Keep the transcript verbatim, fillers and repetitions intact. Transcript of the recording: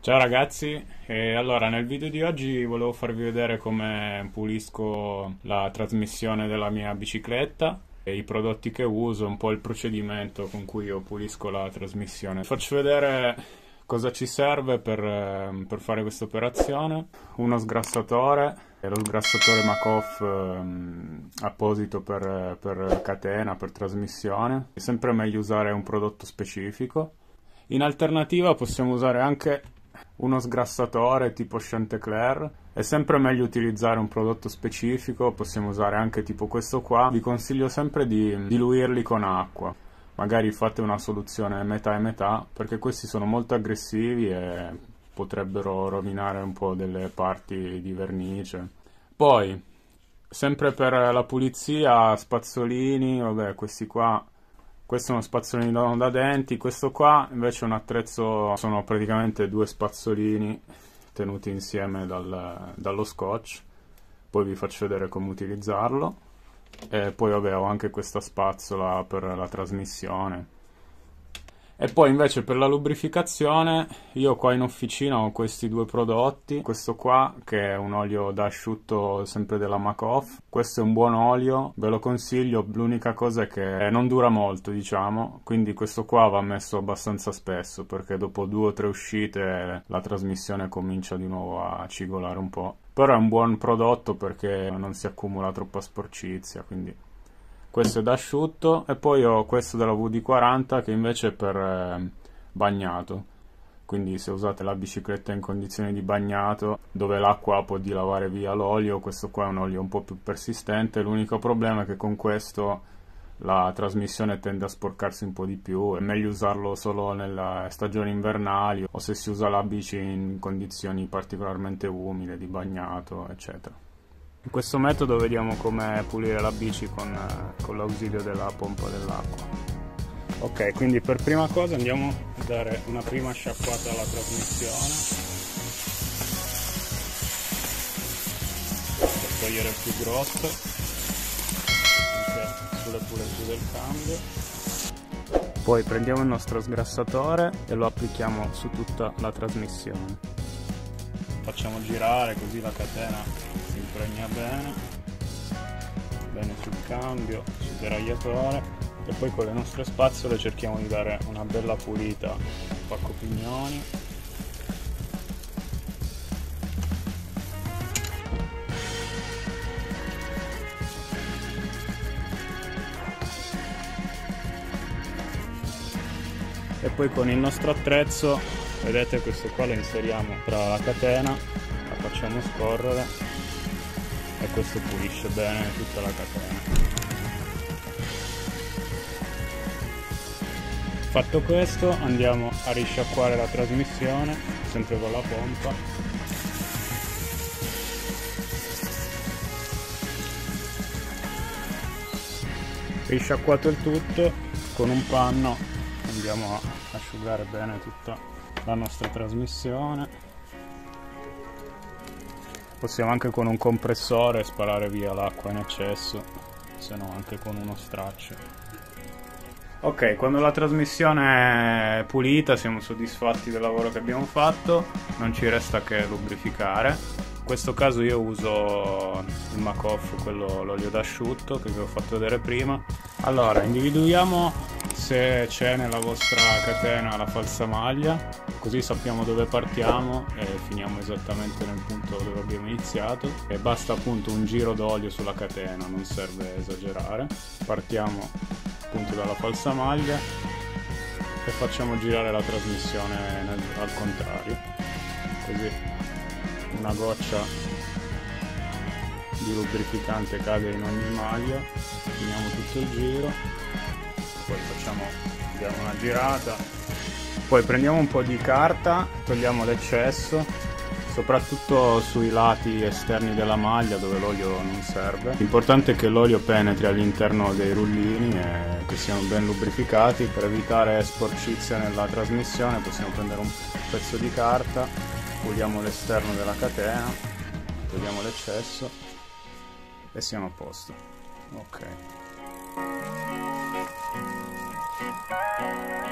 Ciao ragazzi, e allora nel video di oggi volevo farvi vedere come pulisco la trasmissione della mia bicicletta e i prodotti che uso, un po' il procedimento con cui io pulisco la trasmissione. Faccio vedere cosa ci serve per, eh, per fare questa operazione. Uno sgrassatore, è lo sgrassatore Makoff ehm, apposito per, per catena, per trasmissione. È sempre meglio usare un prodotto specifico. In alternativa possiamo usare anche uno sgrassatore tipo Chanticleer. È sempre meglio utilizzare un prodotto specifico, possiamo usare anche tipo questo qua. Vi consiglio sempre di diluirli con acqua, magari fate una soluzione metà e metà, perché questi sono molto aggressivi e potrebbero rovinare un po' delle parti di vernice. Poi, sempre per la pulizia, spazzolini, vabbè, questi qua. Questo è uno spazzolino da, da denti, questo qua invece è un attrezzo, sono praticamente due spazzolini tenuti insieme dal, dallo scotch. Poi vi faccio vedere come utilizzarlo. E poi vabbè, ho anche questa spazzola per la trasmissione. E poi invece per la lubrificazione io qua in officina ho questi due prodotti. Questo qua che è un olio da asciutto sempre della Makoff. Questo è un buon olio, ve lo consiglio. L'unica cosa è che non dura molto, diciamo, quindi questo qua va messo abbastanza spesso, perché dopo due o tre uscite la trasmissione comincia di nuovo a cigolare un po'. Però è un buon prodotto perché non si accumula troppa sporcizia, quindi questo è da asciutto. E poi ho questo della V D quaranta che invece è per eh, bagnato, quindi se usate la bicicletta in condizioni di bagnato dove l'acqua può dilavare via l'olio, questo qua è un olio un po' più persistente. L'unico problema è che con questo la trasmissione tende a sporcarsi un po' di più, è meglio usarlo solo nelle stagioni invernali o se si usa la bici in condizioni particolarmente umide, di bagnato, eccetera. In questo metodo vediamo come pulire la bici con, con l'ausilio della pompa dell'acqua. Ok, quindi per prima cosa andiamo a dare una prima sciacquata alla trasmissione per togliere il più grosso, anche sulle pulegge del cambio. Poi prendiamo il nostro sgrassatore e lo applichiamo su tutta la trasmissione. Facciamo girare così la catena si impregna bene, bene sul cambio, sul deragliatore, e poi con le nostre spazzole cerchiamo di dare una bella pulita al pacco pignoni. E poi con il nostro attrezzo, vedete, questo qua lo inseriamo tra la catena, la facciamo scorrere e questo pulisce bene tutta la catena. Fatto questo andiamo a risciacquare la trasmissione, sempre con la pompa. Risciacquato il tutto, con un panno andiamo a asciugare bene tutta la nostra trasmissione. Possiamo anche con un compressore sparare via l'acqua in eccesso, se no anche con uno straccio. Ok, quando la trasmissione è pulita, siamo soddisfatti del lavoro che abbiamo fatto, non ci resta che lubrificare. In questo caso io uso il Makoff, quello, l'olio d'asciutto che vi ho fatto vedere prima. Allora, individuiamo se c'è nella vostra catena la falsamaglia, così sappiamo dove partiamo e finiamo esattamente nel punto dove abbiamo iniziato. E basta appunto un giro d'olio sulla catena, non serve esagerare. Partiamo appunto dalla falsamaglia e facciamo girare la trasmissione nel, al contrario, così una goccia di lubrificante cade in ogni maglia, finiamo tutto il giro, poi facciamo diamo una girata, poi prendiamo un po' di carta, togliamo l'eccesso soprattutto sui lati esterni della maglia dove l'olio non serve. L'importante è che l'olio penetri all'interno dei rullini e che siano ben lubrificati. Per evitare sporcizia nella trasmissione possiamo prendere un pezzo di carta, puliamo l'esterno della catena, togliamo l'eccesso e siamo a posto. Ok.